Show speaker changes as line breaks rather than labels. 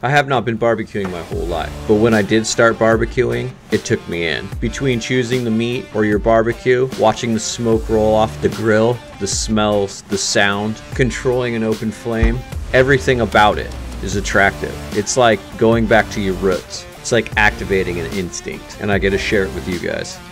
I have not been barbecuing my whole life, but when I did start barbecuing, it took me in. Between choosing the meat or your barbecue, watching the smoke roll off the grill, the smells, the sound, controlling an open flame, everything about it is attractive. It's like going back to your roots. It's like activating an instinct, and I get to share it with you guys.